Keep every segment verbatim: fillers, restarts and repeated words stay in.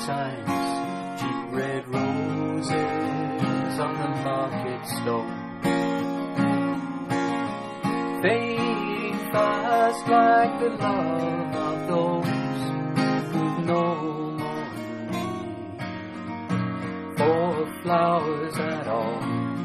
Valentine's, cheap red roses on the market stall, fading fast like the love of those who've no more need for flowers at all.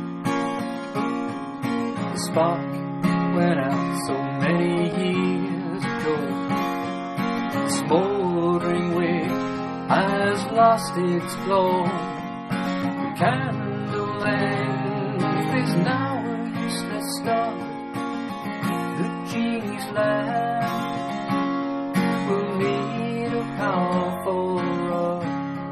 The spark went out so many years ago, the smouldering wick has lost its glow. The candle length is now a useless star. The genie's lamp will need a powerful rod.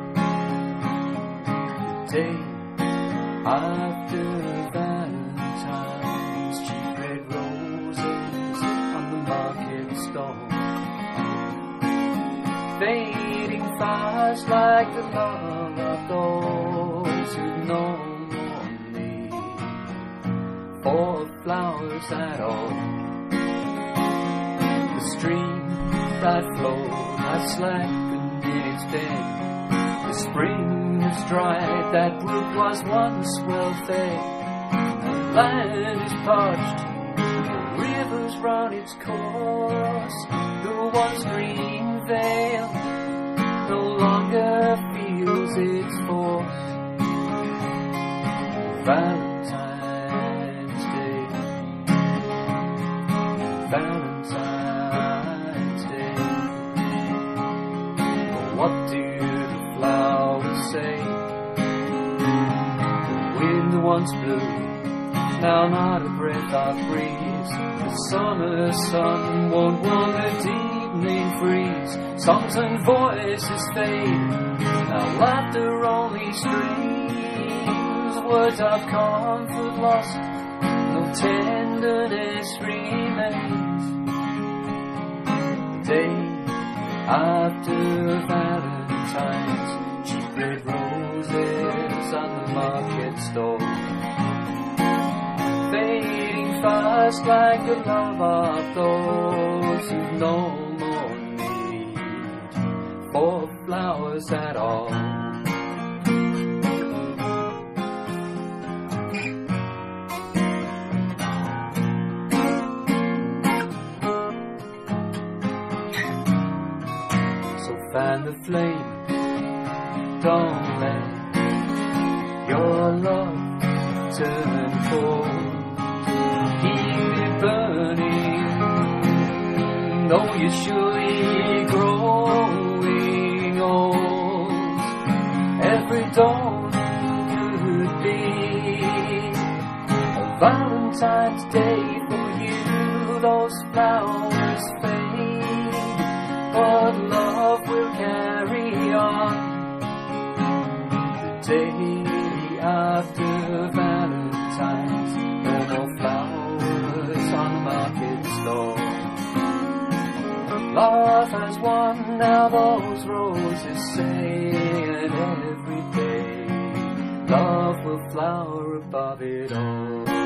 The day after Valentine's, cheap red roses on the market stall, fading fast like the love of those who no more need for flowers at all. The stream that flowed has slackened in its bed. The spring has dried that brook was once well fed. The land is parched, the rivers run its course. The once green vale no longer feels its force. Valentine's Day, Valentine's Day. But what do the flowers say? The wind once blew, now not a breath of breeze. The summer sun won't warm the evening freeze. Songs and voices fade, now laughter only streams. Words of comfort lost, no tenderness remains. The day after Valentine's, cheap red roses on the market stall, fading fast like the love of those who no more need for flowers at all. So fan the flame, don't let your love turn cold. Keep it burning, though you're surely growing old. Every dawn could be a Valentine's Day for you. Those flowers fade, but love will carry on. The day after Valentine's, there are no flowers on the market stall. Love has won, now those roses say, and every day love will flower above it all.